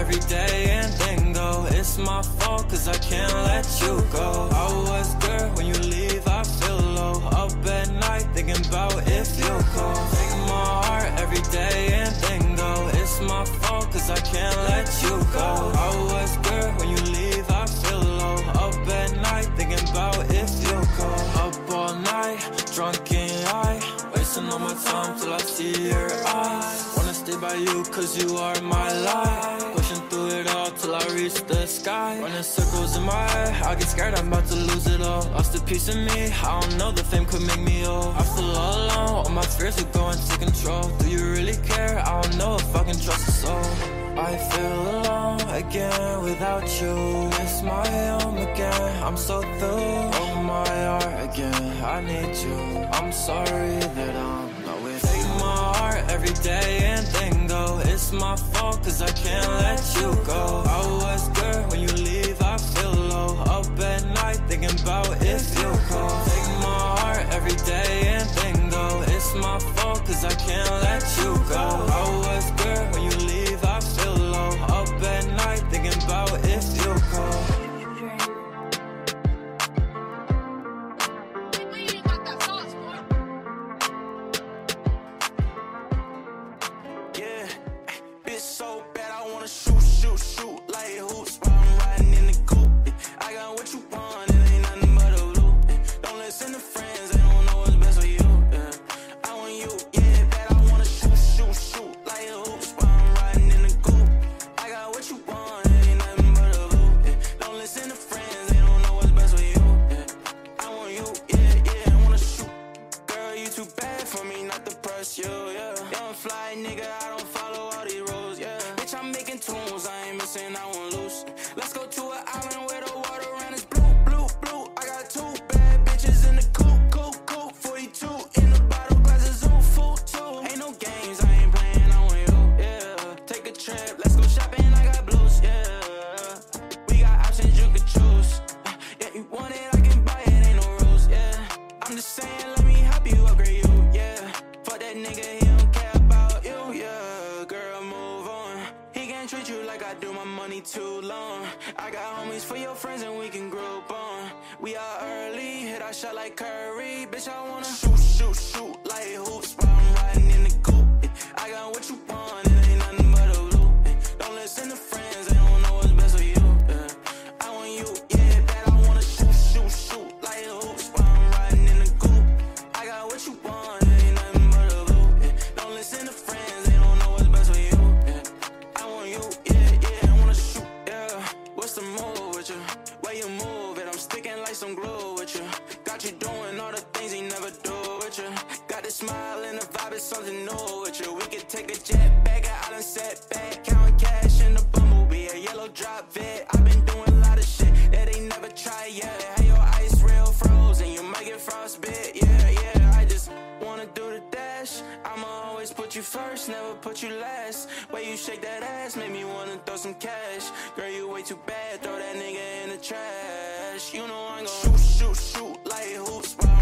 every day and then go. It's my fault cause I can't let you go. I was good when you leave, I feel low. Up at night thinking about if you call. Take my heart every day and then go. It's my fault cause I can't let you go. I was good when you leave, I feel low. Up at night thinking about if you call. Up all night, drunk and high, wasting all my time till I see your eyes. Wanna stay by you cause you are my life. Pushing through it all till I reach the sky. Running circles in my head, I get scared I'm about to lose it all. Lost a piece of me, I don't know, the fame could make me old. I feel all alone, all my fears are going to control. Do you really care? I don't know if I can trust a soul. I feel alone again without you. It's my home again, I'm so through. Oh my heart again, I need you. I'm sorry that I'm not with you. Take my heart every day and then go. It's my fault cause I can't let you go. I was good when you leave, I feel low. Up at night thinking about if you call. Take my heart every day and then go. It's my fault cause I can't let you go. I was good when you leave, I feel low. Up at night thinking about if you call. Yeah, bitch so bad I wanna shoot like hoops while I'm riding in the coupe. I got what you want, it ain't nothing but a loop. Don't listen to friends, they don't know what's best for you. I want you, yeah, bad I wanna shoot like hoops while I'm riding in the coupe. I got what you want, it ain't nothing but a loop. Don't listen to friends, they don't know what's best for you. I want you, yeah, I wanna shoot. Girl, you too bad for me not to press you, yeah. Young fly nigga, I don't follow all these rules, yeah. Bitch, I'm making tunes, I ain't missing, I won't lose. Let's go to an island where the water around is blue. I got two bad bitches in the coupe. 42 in the bottle, glasses on full too. Ain't no games, I ain't playing, I want you, yeah. Take a trip, let's go shopping, I got blues, yeah. We got options you could choose. Yeah, you want it, I can buy it, ain't no rules, yeah. I'm just saying, let me help you upgrade you, yeah. Fuck that nigga, he don't care about you, yeah. Girl, move on. He can't treat you like I do, my money too long. I got homies for your friends and we can group on. We are early, hit our shot like Curry. Bitch, I wanna shoot like hoops while I'm riding in the coupe. I got what you want, it ain't nothing but a loop. Don't listen to friends, they don't know what's best for you. I want you, yeah, bad I wanna shoot like hoops while I'm riding in the coupe. I got what you want, it ain't nothing but a loop. Don't listen to friends, they don't know what's best for you. I want you, yeah, I wanna shoot, yeah. What's the move with you? Where you move it, I'm sticking like some glue with you. Got you doing all the things he never do with you. Got this smile and the vibe is something new with you. We could take a jet back, I done set back. Counting cash in the bumblebee, a yellow drop vid. I've been doing a lot of shit that they never tried yet. Have your ice real frozen, you might get frostbit, yeah. I just wanna do the dash. I'ma always put you first, never put you last. Way you shake that ass, make me wanna throw some cash. Girl, you way too bad, throw that nigga in the trash. You know I'm gon' shoot like hoops.